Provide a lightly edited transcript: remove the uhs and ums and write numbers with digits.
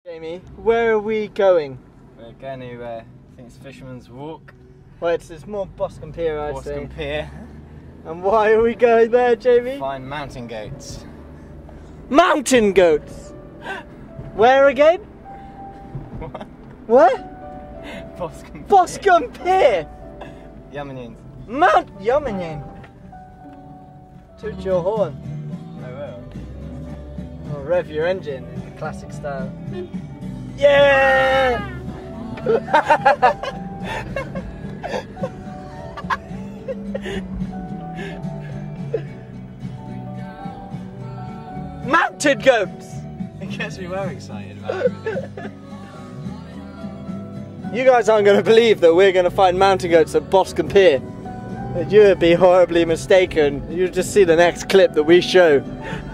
Jamie, where are we going? We're going to, I think it's Fisherman's Walk. Well, it's more Boscombe Pier, I'd say. Boscombe Pier. And why are we going there, Jamie? Find mountain goats. Mountain goats! Where again? What? Where? Boscombe Pier. Boscombe Pier! Yumanians. Mount Yumanian! Toot your horn. I will. Or rev your engine in the classic style. Yeah! Mountain goats! I guess we were excited about everything. You guys aren't going to believe that we're going to find mountain goats at Boscombe Pier. You would be horribly mistaken. You'll just see the next clip that we show.